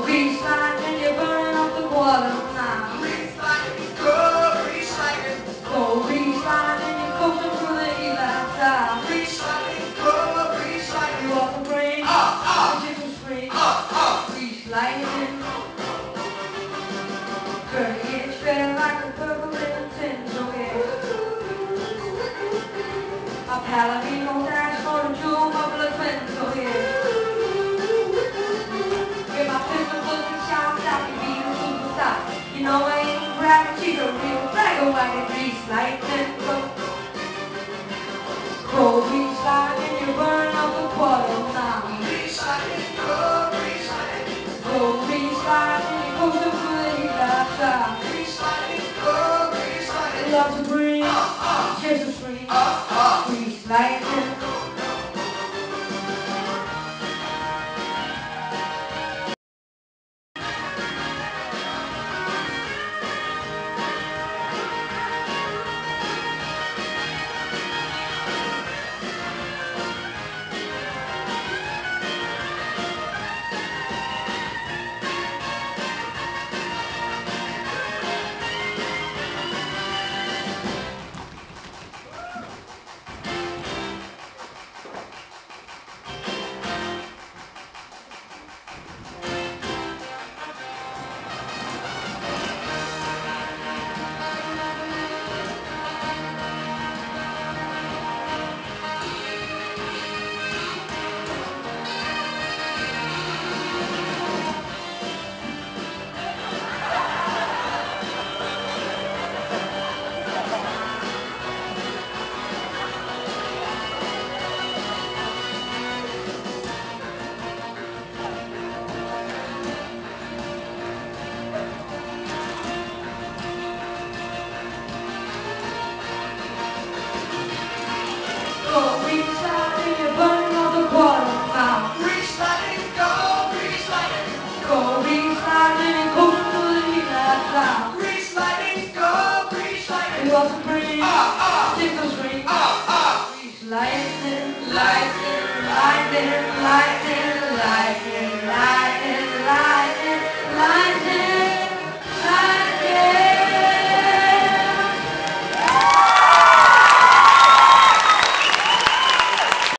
grease lightning, you're burning up the water now. Grease lightning, go grease lightning. Go grease lightning, you're coasting through the heat like that. Grease lightning, go grease lightning. You want the brain, the chicken spring, grease lightning. Curly it's red like a purple Bebington, so yeah. A Palomino dash for a jewel, my blood friend, so yeah. Get my pistol looking sharp, stop me being a superstar. You know I ain't bragging, she's a real bragger, wagon, grease lightning. Go grease lightning, you're burning up the quarter now. Grease lightning, go grease lightning. Go grease lightning, you're coasting through the heat like that. Grease lightning, go grease lightning. Love to bring, just a string, grease lightning. Go grease lightning, you're burning up the quarter now. Grease lightning, go grease lightning. Go grease lightning, you're coasting through the heat like that. Grease lightning, go grease lightning. You want to bring, tickle string, grease lightning, lightning, lightning, lightning, lightning, lightning.